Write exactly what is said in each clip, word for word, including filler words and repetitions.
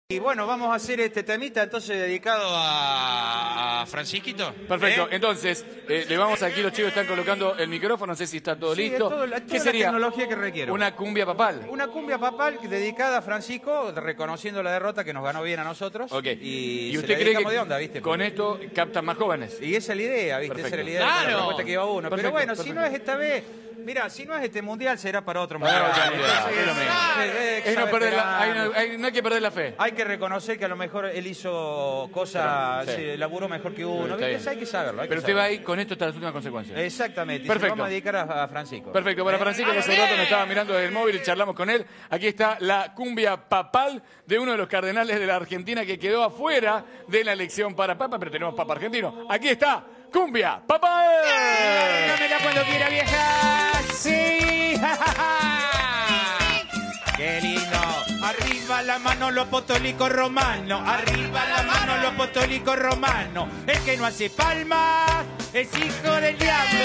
Y bueno, vamos a hacer este temita entonces dedicado a, a Francisquito. Perfecto, ¿Eh? entonces eh, le vamos aquí, los chicos están colocando el micrófono, no sé si está todo Sí, listo. todo la- toda ¿Qué la sería? tecnología que requiero. Una cumbia papal. Una cumbia papal dedicada a Francisco, reconociendo la derrota que nos ganó bien a nosotros. Ok. Y, ¿Y se usted la cree dedicamos que de onda, ¿viste? con esto captan más jóvenes? Y esa es la idea, ¿viste? Perfecto. Esa era la idea de Claro. la propuesta que iba uno. Perfecto, Pero bueno, si perfecto. no es esta vez, mira, si no es este mundial, será para otro Para mundial. otro mundial, Entonces, es lo mismo. eh, eh, Es no, saber perder la- hay pegarlo. no- hay- no hay que perder la fe. Hay que reconocer que a lo mejor él hizo cosas, Pero, sí. se laburó mejor que uno. Está ¿viste? bien. Eso hay que saberlo. hay Pero que usted va saberlo. ahí con esto hasta las últimas consecuencias. Exactamente. Y se Perfecto. lo vamos a dedicar a, a Francisco. Perfecto, para ¿Eh? Francisco, que hace rato nos estaba mirando desde el móvil y charlamos con él. Aquí está la cumbia papal de uno de los cardenales de la Argentina que quedó afuera de la elección para papa, pero tenemos papa argentino. Aquí está, cumbia papal. Dámela cuando quiera, vieja. Sí. Qué lindo. Arriba la mano los apostólicos romanos. Arriba la mano los apostólicos romanos. El que no hace palmas es hijo del diablo.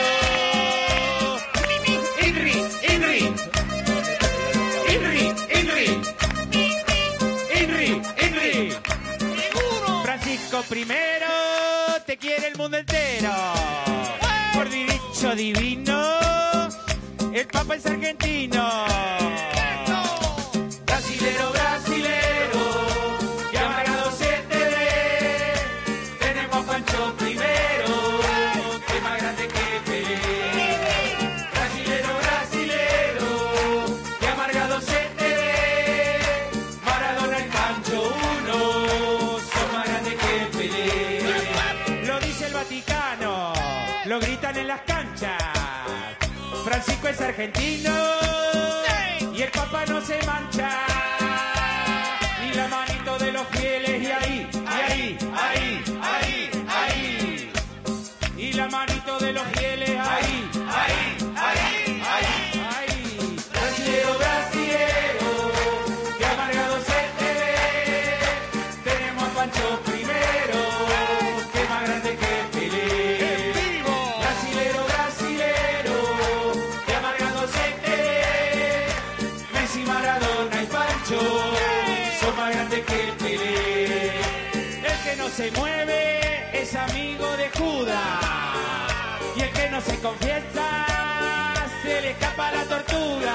Inri, Inri. Inri, Inri. Inri, Inri. Francisco primero te quiere el mundo entero. Por derecho divino, el Papa es argentino. Brasilero, brasilero, que amargado se te ve. Tenemos a Pancho primero, que es más grande que Pelé. Brasilero, brasilero, que amargado se te ve. Maradona y Pancho uno, son más grandes que Pelé. Lo dice el Vaticano, lo gritan en las canchas. Francisco es argentino y el Papa no se mancha. Y la manito de los fieles y ahí, y ahí, ahí, ahí, ahí. Y la manito de los fieles ahí, ahí, ahí, ahí, ahí. Brasilero, brasilero, que amargado se te ve. Tenemos a Pancho primero, que es más grande que Pelé. Brasilero, brasilero, que amargado se te ve. Messi, Maradona y Pancho son más grandes que Pelé. El que no se mueve es amigo de Judas. Y el que no se confiesa se le escapa la tortuga.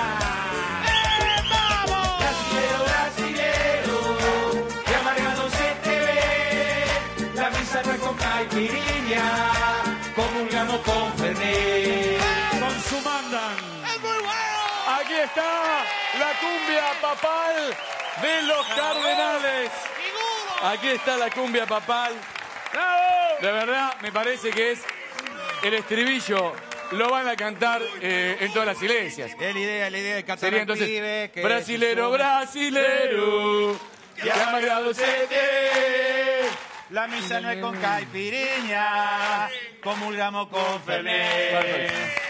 Brasilero, brasilero, que amargado se te ve. La misa no es con caipirinha, comulgamos con Fernet. Con su mandan. Aquí está la cumbia papal de los cardenales. Aquí está la cumbia papal. De verdad, me parece que es el estribillo. Lo van a cantar eh, en todas las iglesias. Es la idea, la idea de Catalán Sería entonces, Pibe, que brasilero, es- brasilero, que amargado se te ve. La misa no es con caipirinha, comulgamos con Fernet. Perfecto.